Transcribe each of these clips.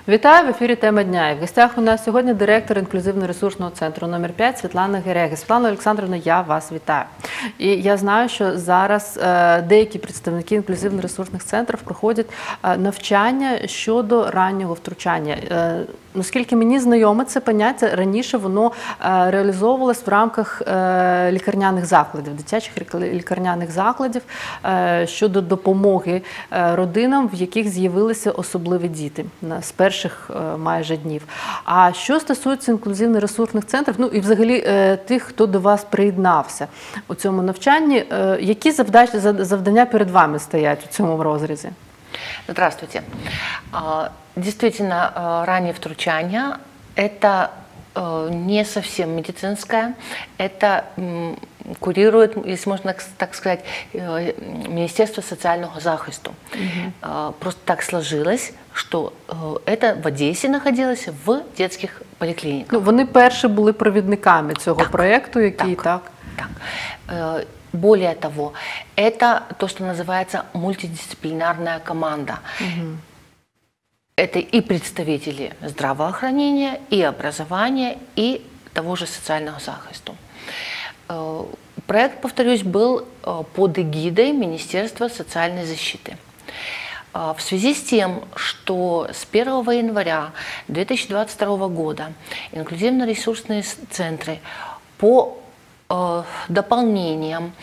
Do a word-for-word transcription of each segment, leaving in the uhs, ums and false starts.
Вітаю, в ефірі «Тема дня». І в гостях у нас сьогодні директор інклюзивно-ресурсного центру номер п'ять Світлана Гереги. Світлана Олександровна, я вас вітаю. І я знаю, що зараз е, деякі представники інклюзивно-ресурсних центрів проходять е, навчання щодо раннього втручання. Е, наскільки мені знайоме це поняття, раніше воно е, реалізовувалось в рамках е, лікарняних закладів, дитячих лікарняних закладів е, щодо допомоги е, родинам, в яких з'явилися особливі діти з перших е, майже днів. А що стосується інклюзивно-ресурсних центрів, ну і взагалі е, тих, хто до вас приєднався у цьому навчанні, е, які завдання, завдання перед вами стоять у цьому розрізі? Здравствуйте. Действительно, раннее втручание – это не совсем медицинское, это курирует, если можно так сказать, Министерство социального захисту. Угу. Просто так сложилось, что это в Одессе находилось в детских поликлиниках. Ну, вони перші були провідниками цього так, проєкту, який так. так? Так. Более того, это то, что называется мультидисциплинарная команда. Угу. Это и представители здравоохранения, и образования, и того же социального захисту. Проект, повторюсь, был под эгидой Министерства социальной защиты. В связи с тем, что с первого января две тысячи двадцать второго года инклюзивно-ресурсные центры по дополнением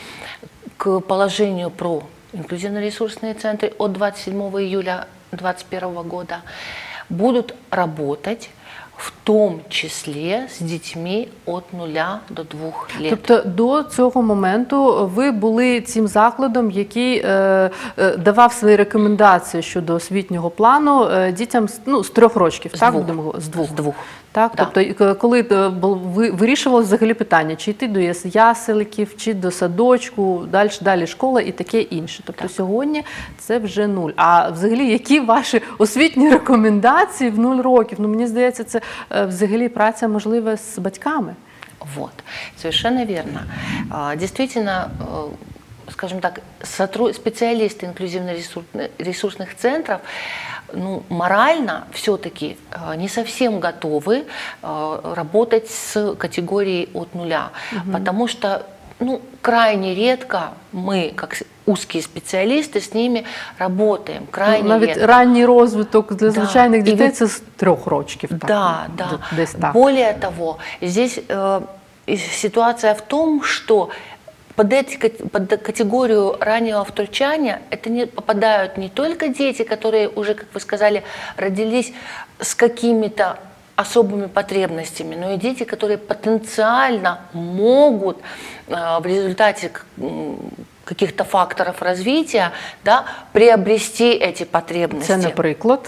к положению про инклюзивно-ресурсные центры от двадцать седьмого июля две тысячи двадцать первого года будут работать в тому числі з дітьми від нуля до двох років. Тобто до цього моменту ви були цим закладом, який е, е, давав свої рекомендації щодо освітнього плану е, дітям ну, з трьох років, з так? Двох. З двох. З двох. Так? Да. Тобто, коли ви вирішували взагалі питання, чи йти до яселиків, чи до садочку, далі, далі школа і таке інше. Тобто так. Сьогодні це вже нуль. А взагалі, які ваші освітні рекомендації в нуль років? Ну, мені здається, це взагалі праця можлива з батьками. Вот, совершенно верно. Действительно, скажем так, специалисты инклюзивно-ресурсных центров ну, морально все-таки не совсем готовы работать с категорией от нуля, угу. Потому что ну, крайне редко мы, как узкие специалисты, с ними работаем. Крайне ну, навіть редко. Ранній розвиток для да. звичайних дітей ви... це з трьох років. Да, так, да. Десь так. Более того, здесь э, ситуация в том, что Под, эти, под категорию раннего втручания это не попадают не только дети, которые уже, как вы сказали, родились с какими-то особыми потребностями, но и дети, которые потенциально могут э, в результате каких-то факторов развития, да, приобрести эти потребности. Это, например?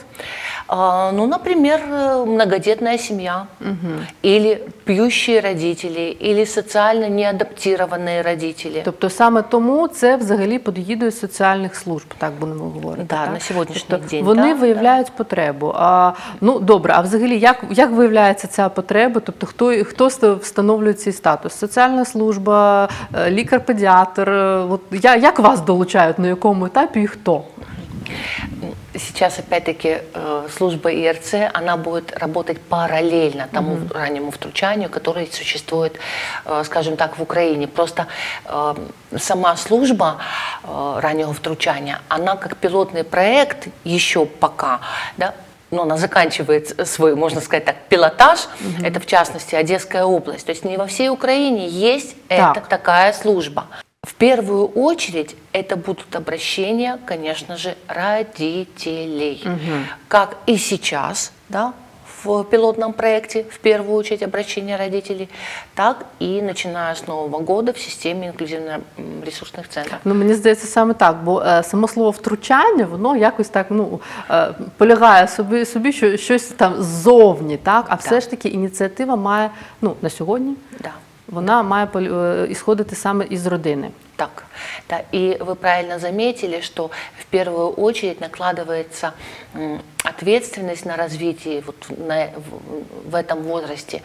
Ну, например, многодетная семья, угу. Или п'ющі родители, или соціально неадаптовані родители. Тобто саме тому це взагалі під егідою соціальних служб, так будемо говорити. Да, так? на сьогоднішній тобто день. Вони да, виявляють да. потребу. А, ну, добре, а взагалі як, як виявляється ця потреба? Тобто хто, хто встановлює цей статус? Соціальна служба, лікар-педіатр? От, як вас долучають, на якому етапі і хто? Сейчас, опять-таки, служба И Р Ц, она будет работать параллельно тому угу. раннему втручанию, которое существует, скажем так, в Украине. Просто сама служба раннего втручания, она как пилотный проект еще пока, да, но она заканчивает свой, можно сказать так, пилотаж, угу. Это в частности Одесская область. То есть не во всей Украине есть так. эта такая служба. В первую очередь это будут обращения, конечно же, родителей. Угу. Как и сейчас, да, в пилотном проекте, в первую очередь обращения родителей, так и начиная с Нового года в системе інклюзивно-ресурсних центрів. Ну, мені здається, саме так, бо е, само слово втручання, воно якось так, ну, е, полягає собі, собі що, щось там ззовні, так? А все да. ж таки ініціатива має, ну, на сьогодні, да. вона має ісходити саме із родини. Так, да, и вы правильно заметили, что в первую очередь накладывается ответственность на развитие вот на, в, в этом возрасте.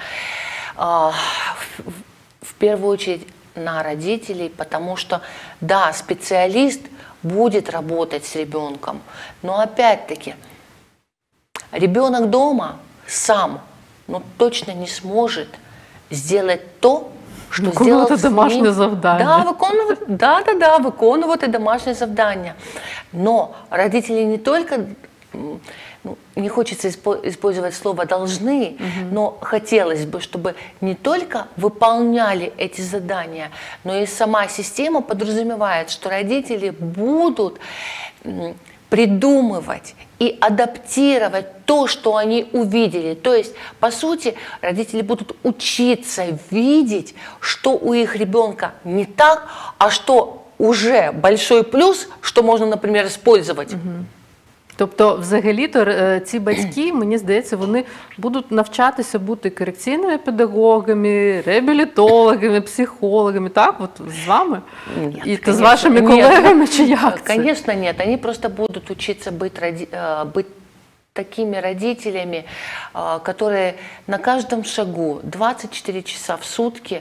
В первую очередь на родителей, потому что, да, специалист будет работать с ребенком, но опять-таки Ребенок дома сам, ну, точно не сможет сделать то, що виконувати домашнє ним... завдання. Да, виконувати, да, да, да, виконувати домашнє завдання. Но родители не только, ну, не хочется использовать слово «должны», угу. но хотелось бы, чтобы не только выполняли эти задания, но и сама система подразумевает, что родители будут придумывать и адаптировать то, что они увидели. То есть, по сути, родители будут учиться видеть, что у их ребенка не так, а что уже большой плюс, что можно, например, использовать. Угу. Тобто, взагалі-то ці батьки, мені здається, вони будуть навчатися бути корекційними педагогами, реабілітологами, психологами, так? Вот з вами? Нет, и конечно, с вашими коллегами, нет, чи як це? Конечно, нет. Они просто будут учиться быть, роди... быть такими родителями, которые на каждом шагу двадцать четыре часа в сутки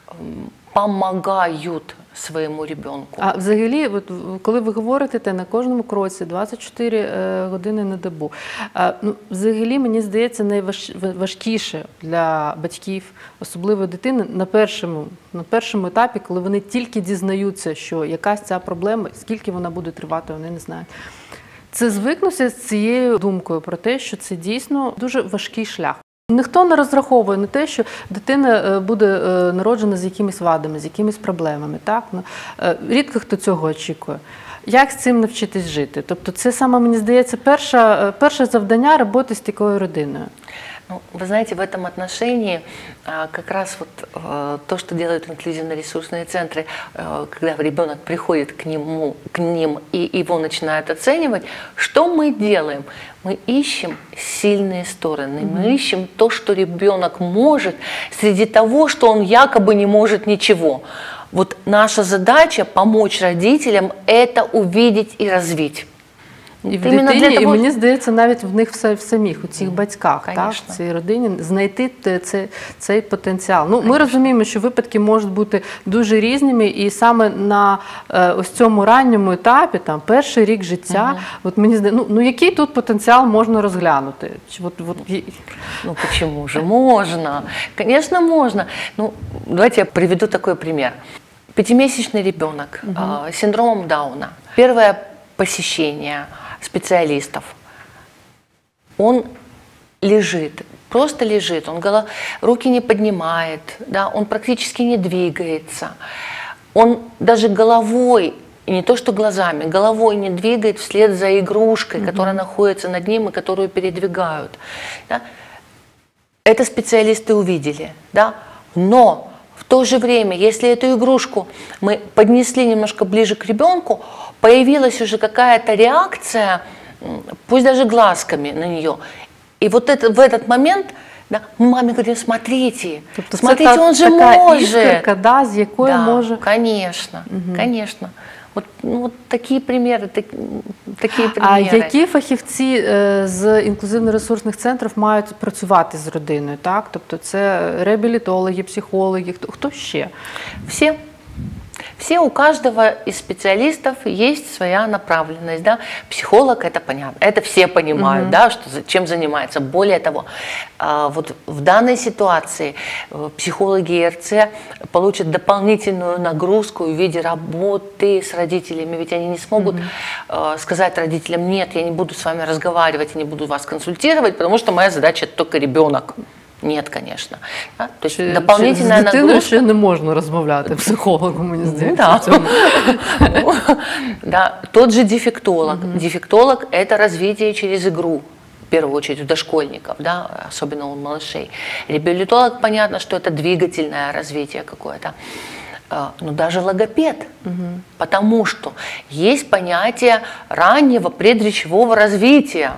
помогают своєму ребенку. А взагалі, от, коли ви говорите те, на кожному кроці двадцять чотири е, години на добу, а, ну, взагалі, мені здається, найважкіше для батьків, особливо дитини, на першому, на першому етапі, коли вони тільки дізнаються, що якась ця проблема, скільки вона буде тривати, вони не знають. Це звикнутися з цією думкою про те, що це дійсно дуже важкий шлях. Ніхто не розраховує на те, що дитина буде народжена з якимись вадами, з якимись проблемами. Так? Ну, рідко хто цього очікує. Як з цим навчитись жити? Тобто це саме, мені здається, перше, перше завдання роботи з такою родиною. Ну, вы знаете, в этом отношении как раз вот то, что делают инклюзивно-ресурсные центры, когда ребенок приходит к, нему, к ним и его начинают оценивать, что мы делаем? Мы ищем сильные стороны, mm-hmm. мы ищем то, что ребенок может, среди того, что он якобы не может ничего. Вот наша задача помочь родителям это увидеть и развить. І в дитині, того... і мені здається, навіть в них в самих, у цих батьках, так, в цій родині, знайти цей, цей потенціал. Ну, ми розуміємо, що випадки можуть бути дуже різними, і саме на е, ось цьому ранньому етапі, там, перший рік життя, угу. от мені здається, ну, ну, який тут потенціал можна розглянути? От, от... Ну, почему же? Можно. Конечно, можно. Ну, давайте я приведу такой пример. Пятимесячный ребенок угу. э, с синдромом Дауна. Первое посещение специалистов. Он лежит, просто лежит, он голо... руки не поднимает, да, он практически не двигается. Он даже головой, и не то что глазами, головой не двигает вслед за игрушкой, mm-hmm. которая находится над ним и которую передвигают. Да. Это специалисты увидели, да, но в то же время, если эту игрушку мы поднесли немножко ближе к ребенку, появилась уже какая-то реакция, пусть даже глазками на нее. И вот это, в этот момент да, мы маме говорим, смотрите, тобто смотрите, це он же така может. Іскорка, да, з якою да, може... конечно, угу. конечно. Вот, ну, вот такі приміри, так, такі приміри. А які фахівці з інклюзивно-ресурсних центрів мають працювати з родиною? Так? Тобто це реабілітологи, психологи, хто, хто ще? Всі. Все, у каждого из специалистов есть своя направленность, да. Психолог, это понятно, это все понимают, mm-hmm. да, что, чем занимается. Более того, вот в данной ситуации психологи ИРЦ получат дополнительную нагрузку в виде работы с родителями, ведь они не смогут mm-hmm. сказать родителям, нет, я не буду с вами разговаривать, я не буду вас консультировать, потому что моя задача это только ребенок. Нет, конечно. Да? То есть чи, дополнительная чи з дитиною нагрузка... ще не можна розмовляти психологу, мені здається. Да. Да. Тот же дефектолог. Mm-hmm. Дефектолог – это развитие через игру, в первую очередь у дошкольников, да? Особенно у малышей. Реабилитолог, понятно, что это двигательное развитие какое-то. Но даже логопед, угу. потому что есть понятие раннего предречевого развития.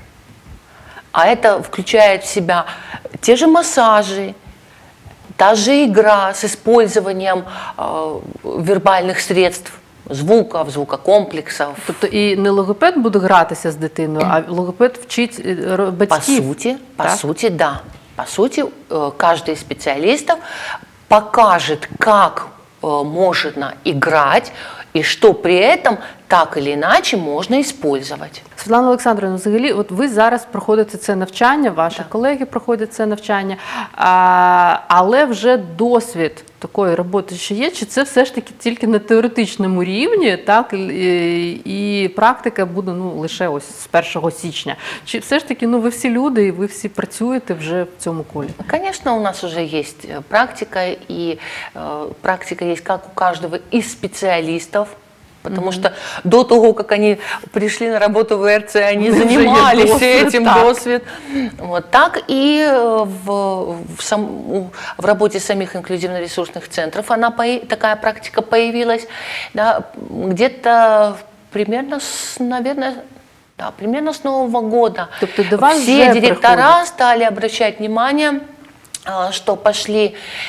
А это включает в себя те же массажи, та же игра с использованием э, вербальных средств, звуков, звукокомплексов. Тобто і не логопед буде гратися з дитиною, а логопед вчить батьків. По сути, по сути, да. По сути, каждый из специалистов покажет, как можно играть и что при этом так или иначе можно использовать. Світлана Олександрівна, взагалі, от ви зараз проходите це навчання, ваші Так. колеги проходять це навчання, а, але вже досвід такої роботи ще є, чи це все ж таки тільки на теоретичному рівні, так, і, і практика буде ну, лише ось з першого січня? Чи все ж таки ну, ви всі люди і ви всі працюєте вже в цьому колі? Конечно, у нас уже есть э, практика, и э, практика есть как у каждого из специалистов, потому что до того, как они пришли на работу в ИРЦ, они Уже занимались есть досвид, этим, так. досвид. Вот так и э, в, в, сам, у- в работе самих инклюзивно-ресурсных центров она, поя- такая практика появилась, да, где-то примерно, с, наверное, да, примерно с Нового года. Тобто до вас Все вже директора приходять? стали обращать внимание, а, что пошли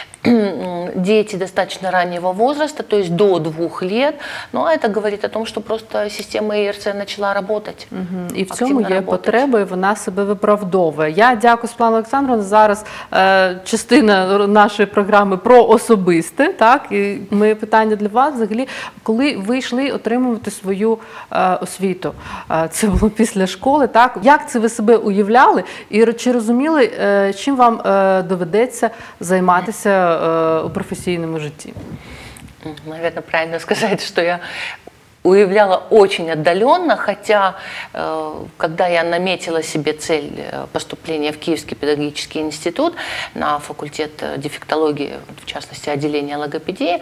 дети достаточно раннего возраста, то есть до двух лет, но это говорит о том, что просто система ИРЦ начала работать. Мгм. І в активно цьому є работать. потреба, і вона себе виправдовує. Я дякую, Світлана Олександровна. Зараз е, частина нашої програми про особисте. Так? І моє питання для вас взагалі, коли ви йшли отримувати свою е, освіту, е, це було після школи, так? Як це ви себе уявляли? І ро- чи розуміли, е, чим вам е, доведеться займатися е, у професійному житті? Наверное, правильно сказать, что я уявляла очень отдаленно, хотя, э, когда я наметила себе цель э, поступления в Киевский педагогический институт на факультет э, дефектологии, в частности, отделение логопедии,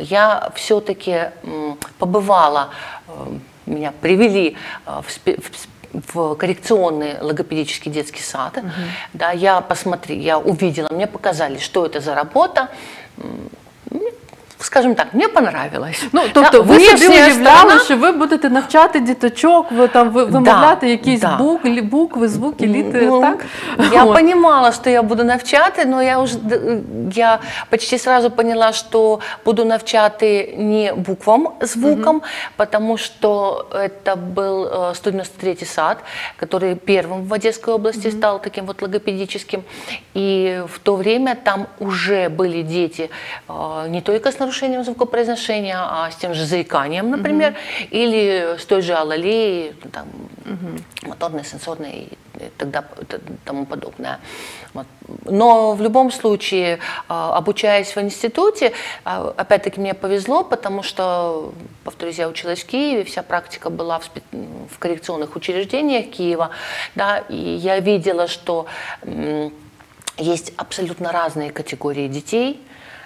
я все-таки побывала, э, меня привели э, в спе- в сп- в коррекционный логопедический детский сад. Да, я посмотрела, я увидела, мне показали, что это за работа. М, мне, Скажем так, мне понравилось. Ну, тобто Да, ви собі внешняя уявляли, сторона- що ви будете навчати діточок, ви там ви- вимовляти якісь да. бук, лі- букви, звуки, літери, Ну, так? Я От. понимала, что я буду навчати, но я уже д- я почти сразу поняла, что буду навчати не буквам, звукам, потому что это был э, сто девяносто третий сад, который первым в Одесской области стал таким вот логопедическим. И в то время там уже были дети э, не только с нарушением звукопроизношения, а с тем же заиканием, например, или с той же алалией, там, моторной, сенсорной и тогда, т- тому подобное. Вот. Но в любом случае, а, обучаясь в институте, а, опять-таки мне повезло, потому что, повторюсь, я училась в Киеве, вся практика была в, спе- в коррекционных учреждениях Киева, да, и я видела, что м, есть абсолютно разные категории детей.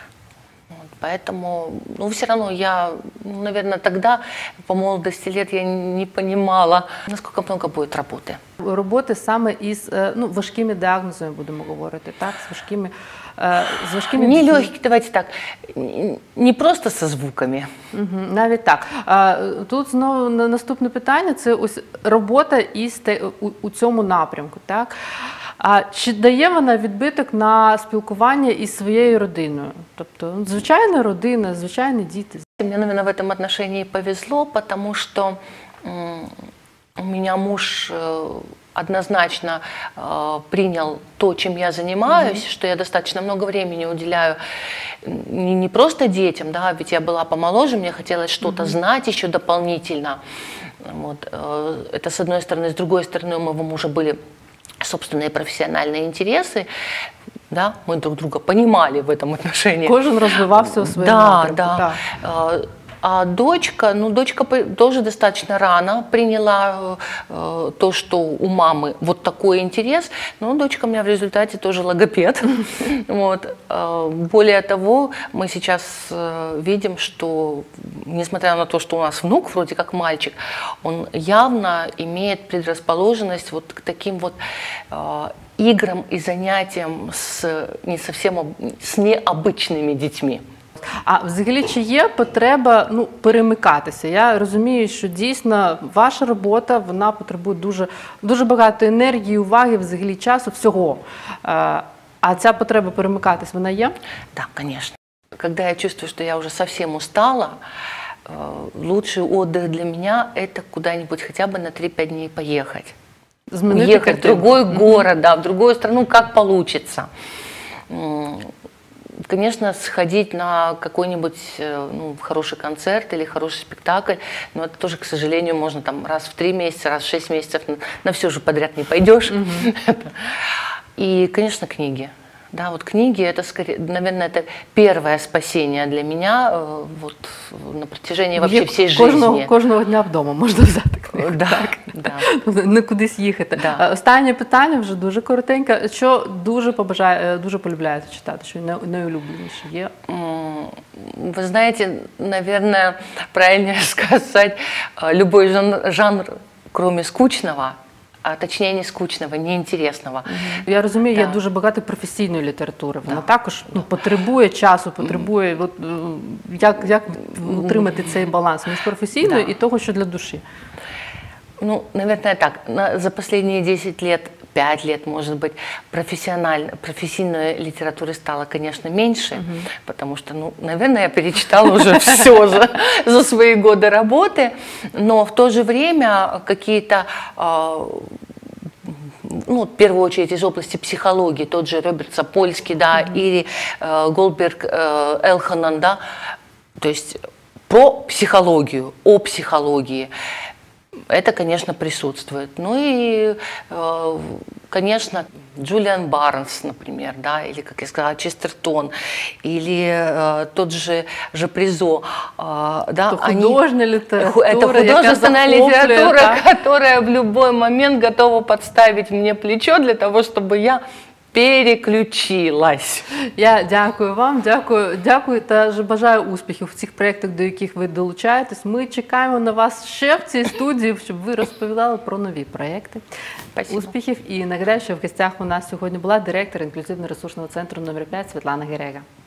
Вот, поэтому, ну, все равно я, ну, наверное, тогда, по молодости лет, я не понимала, насколько много будет работы. Роботи саме із е, ну, важкими діагнозами, будемо говорити, так? З важкими, е, з важкими Не дітьми. легкие, давайте так, н- не просто со звуками. Мгм, навіть так. А, тут знову на- наступне питання – це ось робота із те, у, у цьому напрямку. Так? А чи дає вона відбиток на спілкування із своєю родиною? Тобто, ну, звичайна родина, звичайні діти. Мне, наверное, в этом отношении повезло, потому что м, у меня муж э, однозначно э, принял то, чем я занимаюсь, что я достаточно много времени уделяю м, не, не просто детям, да, ведь я была помоложе, мне хотелось что-то знать еще дополнительно. Вот, э, это с одной стороны. С другой стороны, у моего мужа были собственные профессиональные интересы, да, мы друг друга понимали в этом отношении. Кожен розвивався у своєму Да, напрямку. да. так. А, А дочка, ну, дочка по- тоже достаточно рано приняла э, то, что у мамы вот такой интерес. Но дочка у меня в результате тоже логопед. Вот. А, Более того, мы сейчас э, видим, что, несмотря на то, что у нас внук вроде как мальчик, он явно имеет предрасположенность вот к таким вот э, играм и занятиям с не совсем об- с необычными детьми. А взагалі, чи є потреба ну, перемикатися? Я розумію, що дійсно ваша робота вона потребує дуже, дуже багато енергії, уваги, взагалі часу, всього. Е, А ця потреба перемикатись, вона є? Да, конечно. Когда я чувствую, что я уже совсем устала, э, лучший отдых для меня – это куда-нибудь хотя бы на три-пять дней поехать. Змінити Уехать в картину. другой город, да, в другую страну, как получится. М, конечно, сходить на какой-нибудь э, ну, хороший концерт или хороший спектакль, но это тоже, к сожалению, можно там раз в три месяца, раз в шесть месяцев, на, на все же подряд не пойдешь. И, конечно, книги. Да, вот книги, это, скорее, наверное, это первое спасение для меня э, вот, на протяжении вообще всей кожного, жизни. Кожного дня вдома можна взяти книгу. Да, да. Не кудись їхати. Да. Останнє питання вже дуже коротеньке. Що дуже побажає, дуже полюбляєте читати, що най- найулюбленіше є? М, Вы знаете, наверное, правильнее сказать, э, любой жанр, жанр, кроме скучного, а точнее не скучного, неинтересного. Я розумію, є Да. дуже багато професійної літератури. Вона Да. також ну, потребує часу, потребує от, е, як, як утримати цей баланс між професійною Да. і того, що для душі. Ну, наверное, так. На- за последние десять лет, пять лет, может быть, профессионально, профессийной литературы стало, конечно, меньше, потому что, ну, наверное, я перечитала уже все за, за свои годы работы, но в то же время какие-то, а, ну, в первую очередь из области психологии, тот же Роберт Сапольский, да, или э, Голдберг, э, Элханан, да, то есть про психологию, о психологии. Это, конечно, присутствует. Ну и, э, конечно, Джулиан Барнс, например, да, или, как я сказала, Честертон, или э, тот же Жапризо. Э, да, То художня література, это яка художественная захоплює, литература, так? которая в любой момент готова подставить мне плечо для того, чтобы я переключилась. Я дякую вам, дякую, дякую та ж бажаю успіхів в цих проєктах, до яких ви долучаєтесь. Ми чекаємо на вас ще в цій студії, щоб ви розповідали про нові проєкти. Спасибо. Успіхів. І нагадаю, що в гостях у нас сьогодні була директор інклюзивно-ресурсного центру номер п'ять Світлана Герега.